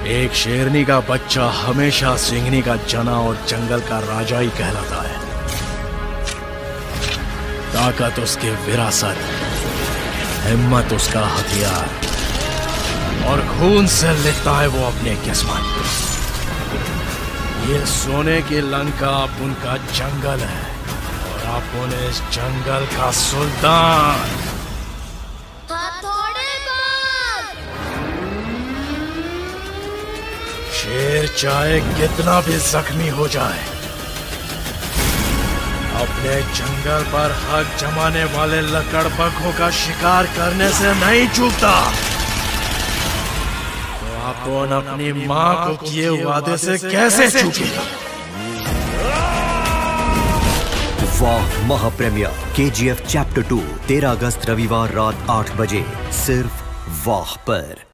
एक शेरनी का बच्चा हमेशा सिंहनी का जना और जंगल का राजा ही कहलाता है। ताकत उसकी विरासत, हिम्मत उसका हथियार, और खून से लिखता है वो अपनी किस्मत। ये सोने की लंका अब उनका जंगल है और आप इस जंगल का सुल्तान। शेर चाहे कितना भी जख्मी हो जाए, अपने जंगल पर हक जमाने वाले लकड़बग्घों का शिकार करने से नहीं चूकता। तो आप अपनी मां को किए वादे से कैसे चूकेगा? वाह महाप्रीमियर KGF चैप्टर 2 13 अगस्त रविवार रात 8 बजे सिर्फ वाह पर।